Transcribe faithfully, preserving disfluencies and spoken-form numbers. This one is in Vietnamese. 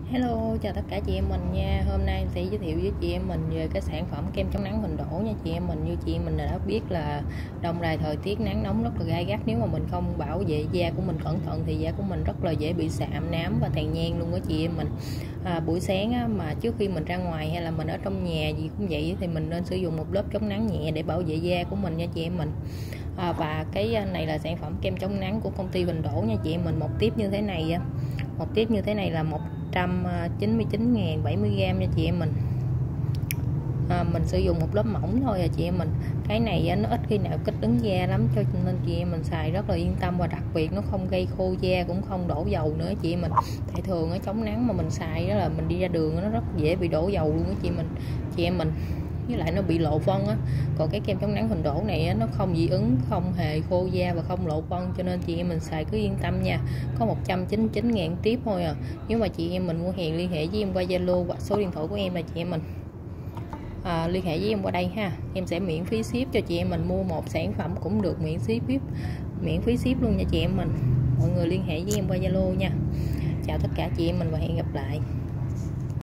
Hello, chào tất cả chị em mình nha. Hôm nay em sẽ giới thiệu với chị em mình về cái sản phẩm kem chống nắng Huỳnh Đỗ nha chị em mình. Như chị em mình đã biết là đông đài thời tiết nắng nóng rất là gai gắt, nếu mà mình không bảo vệ da của mình cẩn thận thì da của mình rất là dễ bị sạm, nám và tàn nhang luôn đó chị em mình. À, buổi sáng á, mà trước khi mình ra ngoài hay là mình ở trong nhà gì cũng vậy thì mình nên sử dụng một lớp chống nắng nhẹ để bảo vệ da của mình nha chị em mình. À, và cái này là sản phẩm kem chống nắng của công ty Huỳnh Đỗ nha chị em mình. Một tiếp như thế này một tiếp như thế này là một trăm chín mươi chín ngàn bảy mươi gram nha chị em mình. À, mình sử dụng một lớp mỏng thôi à chị em mình. Cái này nó ít khi nào kích ứng da lắm, cho nên chị em mình xài rất là yên tâm, và đặc biệt nó không gây khô da cũng không đổ dầu nữa chị em mình. Tại thường ở chống nắng mà mình xài đó là mình đi ra đường nó rất dễ bị đổ dầu luôn đó chị mình chị em mình với lại nó bị lộ vân á. Còn cái kem chống nắng Huỳnh Đỗ này á, nó không dị ứng, không hề khô da và không lộ vân, cho nên chị em mình xài cứ yên tâm nha. Có một trăm chín mươi chín ngàn tiếp thôi à. Nếu mà chị em mình mua hàng liên hệ với em qua Zalo hoặc số điện thoại của em là chị em mình à, liên hệ với em qua đây ha, em sẽ miễn phí ship cho chị em mình. Mua một sản phẩm cũng được miễn ship miễn phí ship luôn nha chị em mình. Mọi người liên hệ với em qua Zalo nha. Chào tất cả chị em mình và hẹn gặp lại.